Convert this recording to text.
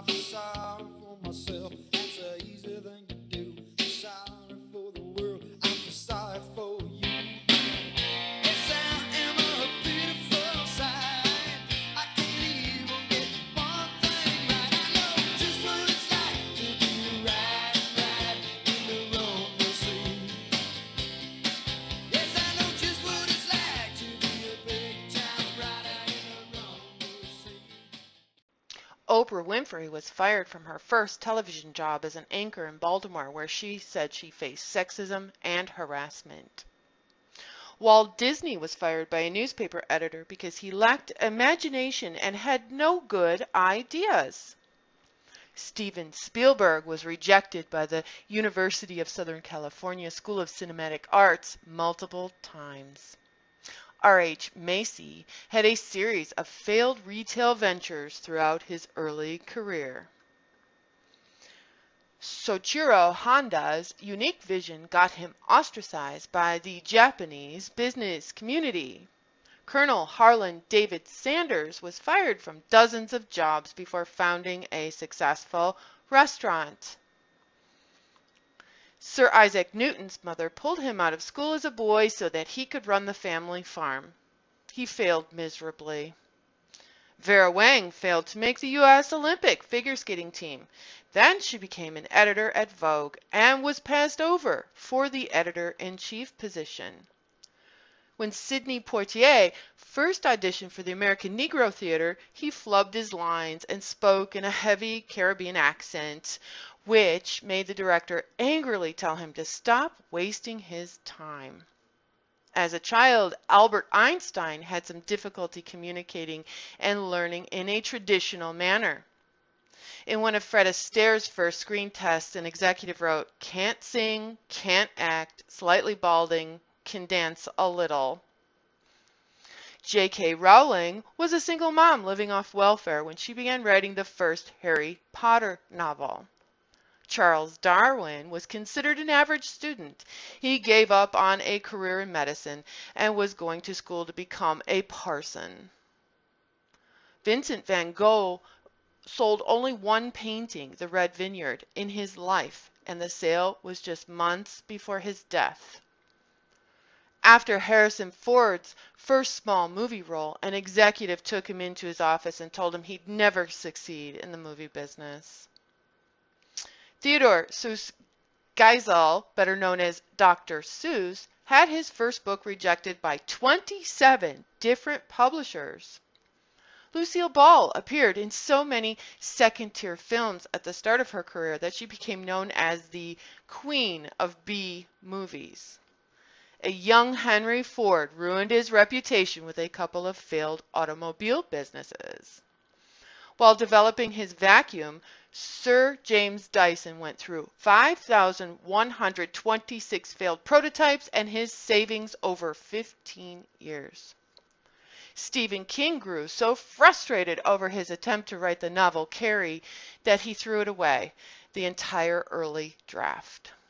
I feel sorry for myself. It's a easier than you do. Sorry for the world. I feel sorry for you. Yes, I am a beautiful sight. I can't even get one thing right. I know just what it's like to be right in the wrong pursuit. Yes, I know just what it's like to be a big time rider in the wrong pursuit. Oprah Winfrey was fired from her first television job as an anchor in Baltimore, where she said she faced sexism and harassment. Walt Disney was fired by a newspaper editor because he lacked imagination and had no good ideas. Steven Spielberg was rejected by the University of Southern California School of Cinematic Arts multiple times. R.H. Macy had a series of failed retail ventures throughout his early career. Soichiro Honda's unique vision got him ostracized by the Japanese business community. Colonel Harlan David Sanders was fired from dozens of jobs before founding a successful restaurant. Sir Isaac Newton's mother pulled him out of school as a boy so that he could run the family farm. He failed miserably. Vera Wang failed to make the U.S. Olympic figure skating team. Then she became an editor at Vogue and was passed over for the editor-in-chief position. When Sidney Poitier first auditioned for the American Negro Theater, he flubbed his lines and spoke in a heavy Caribbean accent, which made the director angrily tell him to stop wasting his time. As a child, Albert Einstein had some difficulty communicating and learning in a traditional manner. In one of Fred Astaire's first screen tests, an executive wrote, "Can't sing, can't act, slightly balding, can dance a little." J.K. Rowling was a single mom living off welfare when she began writing the first Harry Potter novel. Charles Darwin was considered an average student. He gave up on a career in medicine and was going to school to become a parson. Vincent van Gogh sold only one painting, The Red Vineyard, in his life, and the sale was just months before his death. After Harrison Ford's first small movie role, an executive took him into his office and told him he'd never succeed in the movie business. Theodore Seuss Geisel, better known as Dr. Seuss, had his first book rejected by 27 different publishers. Lucille Ball appeared in so many second-tier films at the start of her career that she became known as the Queen of B movies. A young Henry Ford ruined his reputation with a couple of failed automobile businesses. While developing his vacuum, Sir James Dyson went through 5,126 failed prototypes and his savings over 15 years. Stephen King grew so frustrated over his attempt to write the novel Carrie that he threw it away, the entire early draft.